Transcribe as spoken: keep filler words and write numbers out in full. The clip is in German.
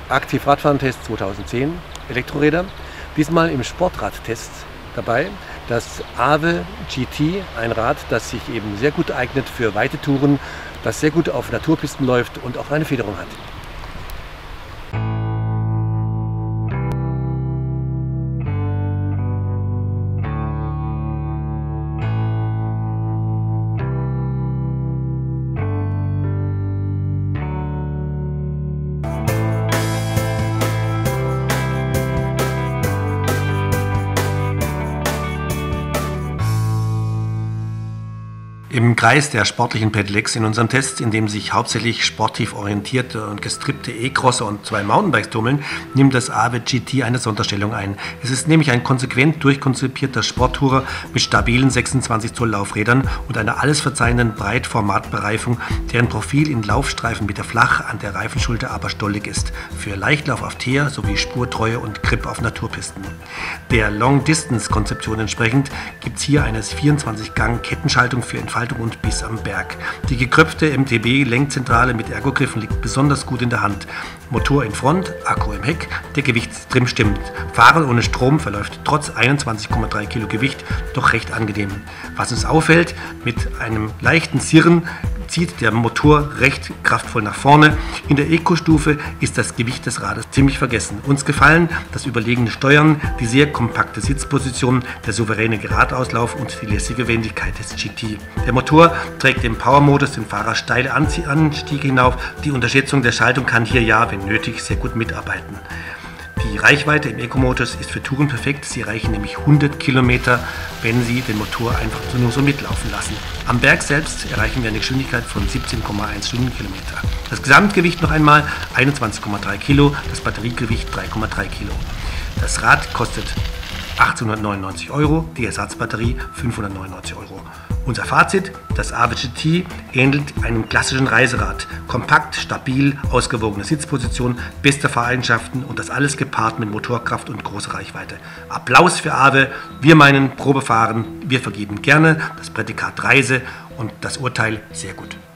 Aktiv Radfahren-Test zweitausendzehn, Elektroräder. Diesmal im Sportradtest dabei das Aave G T, ein Rad, das sich eben sehr gut eignet für weite Touren, das sehr gut auf Naturpisten läuft und auch eine Federung hat. Im Kreis der sportlichen Pedelecs in unserem Test, in dem sich hauptsächlich sportiv orientierte und gestrippte E-Crosser und zwei Mountainbikes tummeln, nimmt das Aave G T eine Sonderstellung ein. Es ist nämlich ein konsequent durchkonzipierter Sporttourer mit stabilen sechsundzwanzig Zoll Laufrädern und einer alles verzeihenden Breitformatbereifung, deren Profil in Laufstreifenmeter flach, an der Reifenschulter aber stollig ist, für Leichtlauf auf Teer sowie Spurtreue und Grip auf Naturpisten. Der Long-Distance-Konzeption entsprechend gibt es hier eine vierundzwanzig Gang Kettenschaltung für Entfaltung und Biss am Berg. Die gekröpfte M T B-Lenkzentrale mit Ergogriffen liegt besonders gut in der Hand. Motor in Front, Akku im Heck, der Gewichtstrim stimmt. Fahren ohne Strom verläuft trotz einundzwanzig Komma drei Kilo Gewicht doch recht angenehm. Was uns auffällt, mit einem leichten Sirren zieht der Motor recht kraftvoll nach vorne. In der Eco-Stufe ist das Gewicht des Rades ziemlich vergessen. Uns gefallen das überlegene Steuern, die sehr kompakte Sitzposition, der souveräne Geradauslauf und die lässige Wendigkeit des G T. Der Motor trägt im Power-Modus den Fahrer steile Anstiege hinauf. Die Unterschätzung der Schaltung kann hier ja, wenn nötig, sehr gut mitarbeiten. Die Reichweite im Eco-Modus ist für Touren perfekt. Sie erreichen nämlich hundert Kilometer, wenn Sie den Motor einfach nur so mitlaufen lassen. Am Berg selbst erreichen wir eine Geschwindigkeit von siebzehn Komma eins Stundenkilometer. Das Gesamtgewicht noch einmal einundzwanzig Komma drei Kilo, das Batteriegewicht drei Komma drei Kilo. Das Rad kostet achtzehnhundertneunundneunzig Euro, die Ersatzbatterie fünfhundertneunundneunzig Euro. Unser Fazit: Das Aave G T ähnelt einem klassischen Reiserad. Kompakt, stabil, ausgewogene Sitzposition, beste Fahreigenschaften und das alles gepaart mit Motorkraft und großer Reichweite. Applaus für Aave. Wir meinen Probefahren, wir vergeben gerne das Prädikat Reise und das Urteil sehr gut.